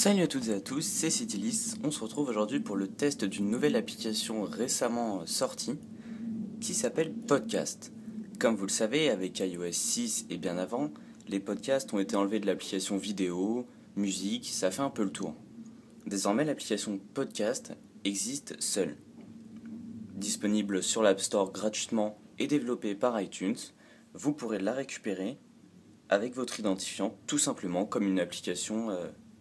Salut à toutes et à tous, c'est Citylis. On se retrouve aujourd'hui pour le test d'une nouvelle application récemment sortie qui s'appelle Podcast. Comme vous le savez, avec iOS 6 et bien avant, les podcasts ont été enlevés de l'application vidéo, musique, ça fait un peu le tour. Désormais, l'application Podcast existe seule. Disponible sur l'App Store gratuitement et développée par iTunes, vous pourrez la récupérer avec votre identifiant, tout simplement comme une application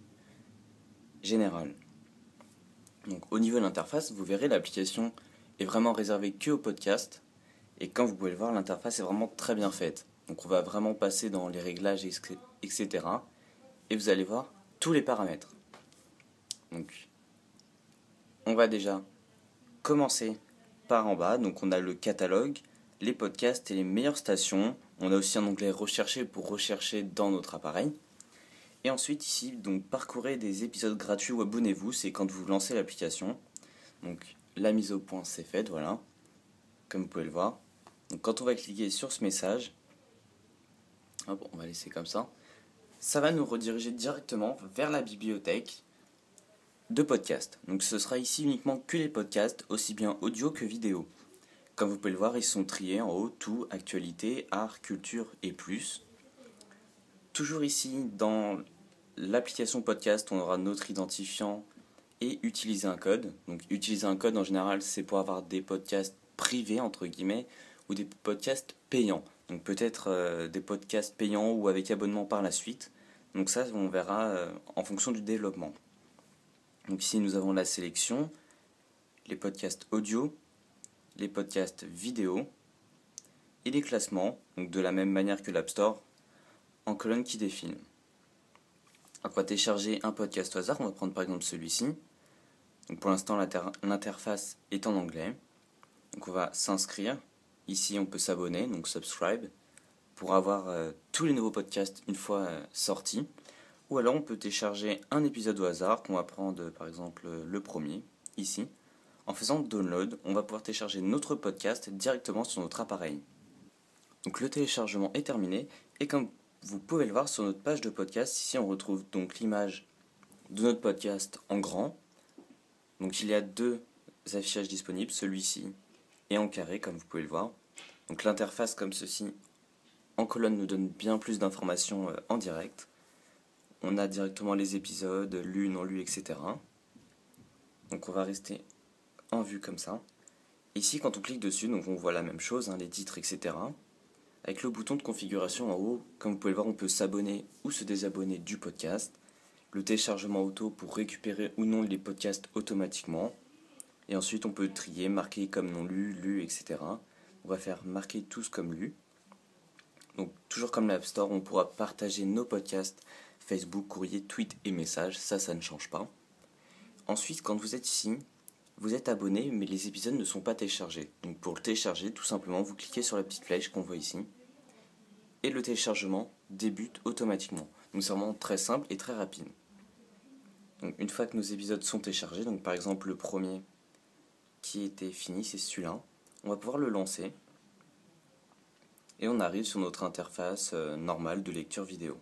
générale. Donc au niveau de l'interface, vous verrez l'application est vraiment réservée que au podcast et comme vous pouvez le voir, l'interface est vraiment très bien faite. Donc on va vraiment passer dans les réglages, etc. Et vous allez voir tous les paramètres. Donc on va déjà commencer par en bas. Donc on a le catalogue, les podcasts et les meilleures stations. On a aussi un onglet rechercher pour rechercher dans notre appareil. Et ensuite ici, donc parcourez des épisodes gratuits ou abonnez-vous, c'est quand vous lancez l'application. Donc la mise au point c'est faite, voilà, comme vous pouvez le voir. Donc quand on va cliquer sur ce message, hop, on va laisser comme ça va nous rediriger directement vers la bibliothèque de podcasts. Donc ce sera ici uniquement que les podcasts, aussi bien audio que vidéo. Comme vous pouvez le voir, ils sont triés en haut, tout, actualité, art, culture et plus. Toujours ici, dans l'application podcast, on aura notre identifiant et utiliser un code. Donc utiliser un code, en général, c'est pour avoir des podcasts privés, entre guillemets, ou des podcasts payants. Donc peut-être des podcasts payants ou avec abonnement par la suite. Donc ça, on verra en fonction du développement. Donc ici, nous avons la sélection, les podcasts audio, les podcasts vidéo et les classements, donc de la même manière que l'App Store, en colonne qui défile. On va télécharger un podcast au hasard, on va prendre par exemple celui-ci. Donc pour l'instant l'interface est en anglais. Donc on va s'inscrire. Ici on peut s'abonner, donc subscribe, pour avoir tous les nouveaux podcasts une fois sortis. Ou alors on peut télécharger un épisode au hasard, qu'on va prendre par exemple le premier, ici. En faisant download, on va pouvoir télécharger notre podcast directement sur notre appareil. Donc le téléchargement est terminé et comme vous pouvez le voir sur notre page de podcast, ici on retrouve donc l'image de notre podcast en grand. Donc il y a deux affichages disponibles, celui-ci et en carré comme vous pouvez le voir. Donc l'interface comme ceci en colonne nous donne bien plus d'informations en direct. On a directement les épisodes, lus, non lus, etc. Donc on va rester en vue comme ça. Ici quand on clique dessus, donc on voit la même chose, les titres, etc. Avec le bouton de configuration en haut, comme vous pouvez le voir, on peut s'abonner ou se désabonner du podcast. Le téléchargement auto pour récupérer ou non les podcasts automatiquement. Et ensuite, on peut trier, marquer comme non lu, lu, etc. On va faire marquer tous comme lu. Donc, toujours comme l'App Store, on pourra partager nos podcasts Facebook, courrier, tweet et messages. Ça ne change pas. Ensuite, quand vous êtes ici, vous êtes abonné, mais les épisodes ne sont pas téléchargés. Donc, pour le télécharger, tout simplement, vous cliquez sur la petite flèche qu'on voit ici. Et le téléchargement débute automatiquement. Donc c'est vraiment très simple et très rapide. Donc une fois que nos épisodes sont téléchargés, donc par exemple le premier qui était fini, c'est celui-là, on va pouvoir le lancer. Et on arrive sur notre interface normale de lecture vidéo.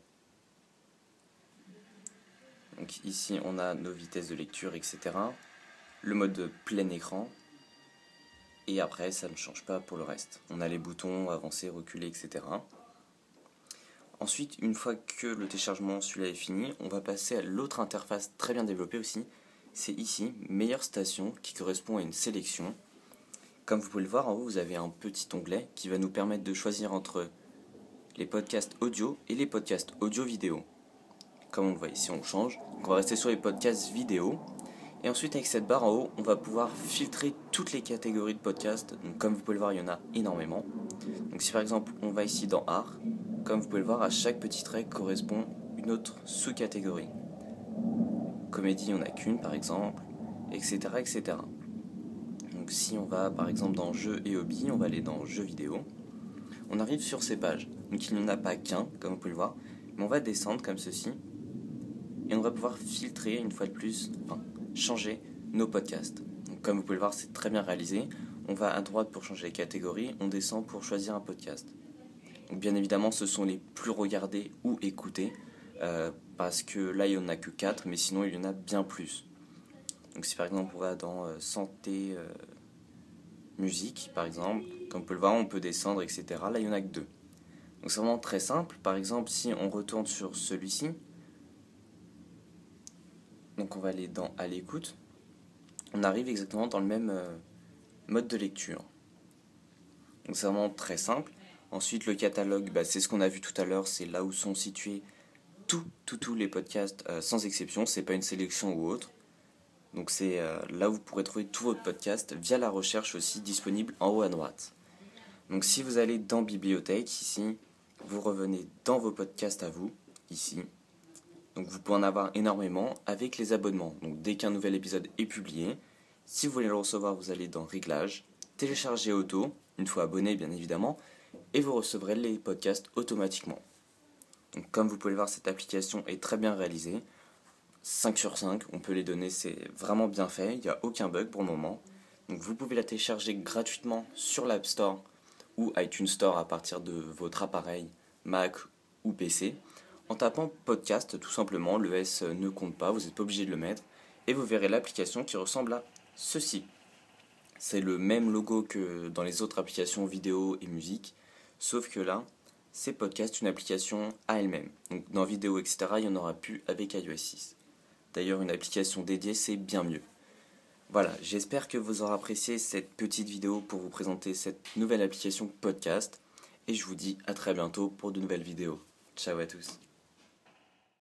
Donc ici on a nos vitesses de lecture, etc. Le mode plein écran. Et après ça ne change pas pour le reste. On a les boutons avancer, reculer, etc. Ensuite, une fois que le téléchargement celui-là est fini, on va passer à l'autre interface très bien développée aussi. C'est ici, meilleure station, qui correspond à une sélection. Comme vous pouvez le voir, en haut, vous avez un petit onglet qui va nous permettre de choisir entre les podcasts audio et les podcasts audio-vidéo. Comme on le voit ici, on change. Donc on va rester sur les podcasts vidéo. Et ensuite, avec cette barre en haut, on va pouvoir filtrer toutes les catégories de podcasts. Donc comme vous pouvez le voir, il y en a énormément. Donc si par exemple, on va ici dans art, comme vous pouvez le voir, à chaque petit trait correspond une autre sous-catégorie. Comédie, on n'a qu'une par exemple, etc., etc. Donc si on va par exemple dans jeux et hobbies, on va aller dans jeux vidéo. On arrive sur ces pages. Donc il n'y en a pas qu'un, comme vous pouvez le voir, mais on va descendre comme ceci. Et on va pouvoir filtrer une fois de plus, changer nos podcasts. Donc comme vous pouvez le voir, c'est très bien réalisé. On va à droite pour changer les catégories, on descend pour choisir un podcast. Donc bien évidemment, ce sont les plus regardés ou écoutés parce que là il n'y en a que 4, mais sinon il y en a bien plus. Donc si par exemple on va dans santé, musique par exemple, comme on peut le voir on peut descendre, etc. Là il n'y en a que 2. Donc c'est vraiment très simple. Par exemple si on retourne sur celui-ci, donc on va aller dans à l'écoute, on arrive exactement dans le même mode de lecture. Donc c'est vraiment très simple. Ensuite le catalogue, c'est ce qu'on a vu tout à l'heure, c'est là où sont situés tous les podcasts sans exception, c'est pas une sélection ou autre. Donc c'est là où vous pourrez trouver tous vos podcasts via la recherche aussi disponible en haut à droite. Donc si vous allez dans bibliothèque ici, vous revenez dans vos podcasts à vous ici. Donc vous pouvez en avoir énormément avec les abonnements. Donc dès qu'un nouvel épisode est publié, si vous voulez le recevoir, vous allez dans réglages, télécharger auto, une fois abonné bien évidemment, et vous recevrez les podcasts automatiquement. Donc comme vous pouvez le voir, cette application est très bien réalisée. 5 sur 5, on peut les donner, c'est vraiment bien fait, il n'y a aucun bug pour le moment. Donc vous pouvez la télécharger gratuitement sur l'App Store ou iTunes Store à partir de votre appareil Mac ou PC. En tapant podcast, tout simplement, le S ne compte pas, vous n'êtes pas obligé de le mettre. Et vous verrez l'application qui ressemble à ceci. C'est le même logo que dans les autres applications vidéo et musique, sauf que là, c'est podcast, une application à elle-même. Donc dans vidéo, etc., il n'y en aura plus avec iOS 6. D'ailleurs, une application dédiée, c'est bien mieux. Voilà, j'espère que vous aurez apprécié cette petite vidéo pour vous présenter cette nouvelle application podcast. Et je vous dis à très bientôt pour de nouvelles vidéos. Ciao à tous.